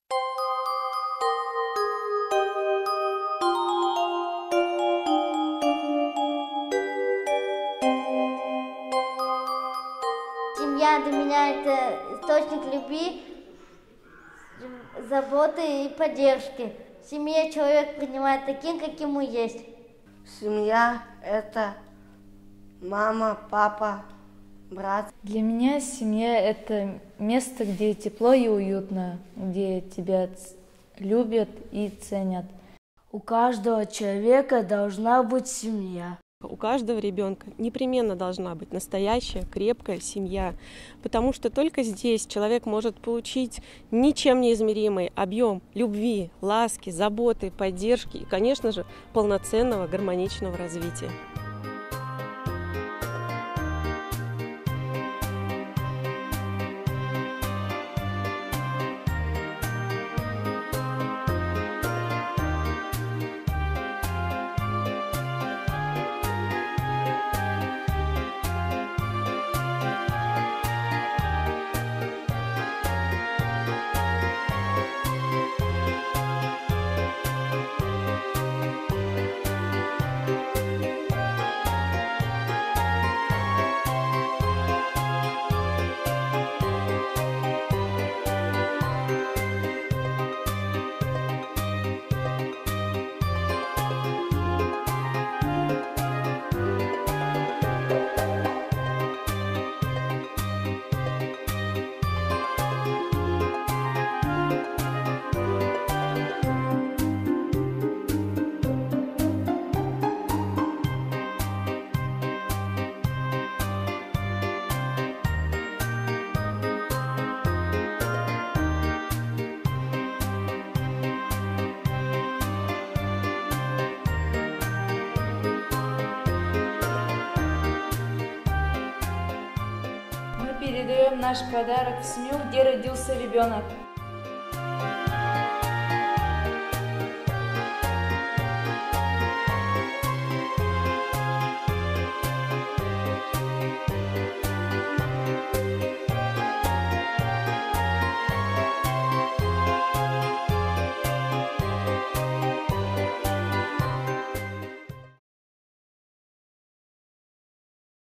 Семья для меня – это источник любви, заботы и поддержки. В семье человек принимает таким, каким он есть. Семья – это мама, папа, брат. Для меня семья – это место, где тепло и уютно, где тебя любят и ценят. У каждого человека должна быть семья. У каждого ребенка непременно должна быть настоящая, крепкая семья, потому что только здесь человек может получить ничем неизмеримый объем любви, ласки, заботы, поддержки и, конечно же, полноценного гармоничного развития. Мы передаем наш подарок в семью, где родился ребенок.